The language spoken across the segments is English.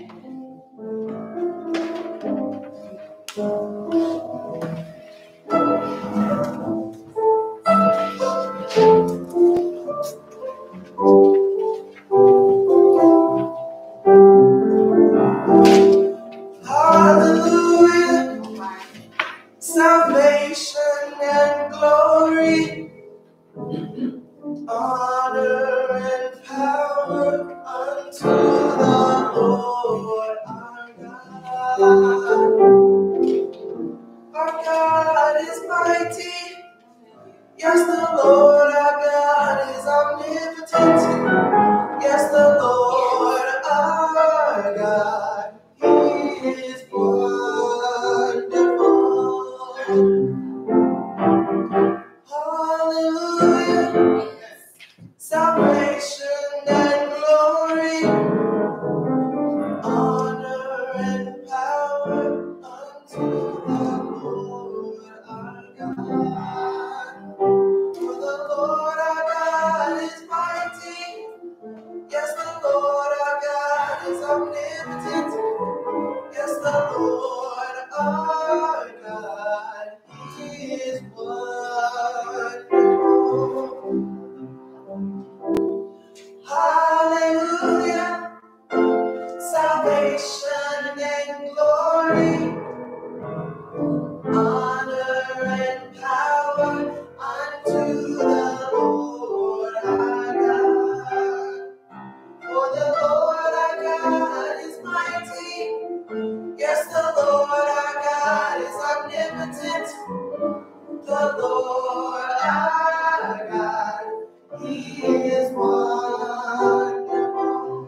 Salvation and glory, honor and power unto the Lord our God. Our God is mighty. Yes, the Lord our God is omnipotent. Yes, the Lord our God, He is wonderful. Hallelujah. Salvation and glory, honor and power unto the Lord our God. For the Lord our God is mighty. Yes, the Lord our God is omnipotent. Yes, the Lord our God, He is wonderful. Hallelujah. Salvation and glory, honor and power unto the Lord our God. For the Lord our God is mighty. Yes, the Lord our God is omnipotent. The Lord our God, He is wonderful.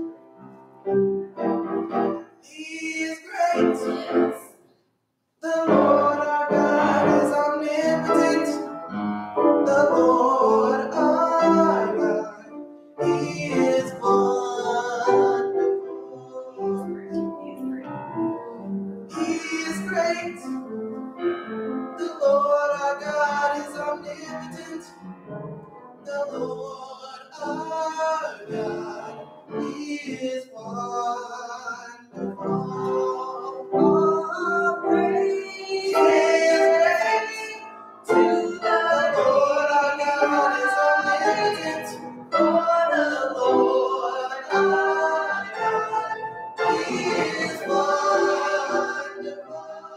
He is great. The Lord our God is omnipotent. The Lord our God, He is wonderful. He is great. The Lord our God is omnipotent. The Lord our God, He is wonderful. All praise to the Lord our God is omnipotent. For the Lord our God, He is wonderful.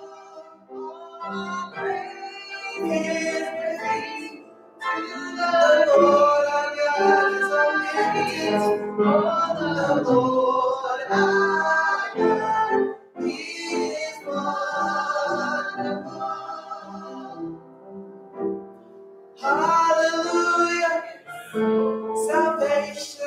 All praise the Lord our God is omnipotent. Oh, the Lord our God, He is wonderful. Hallelujah. Salvation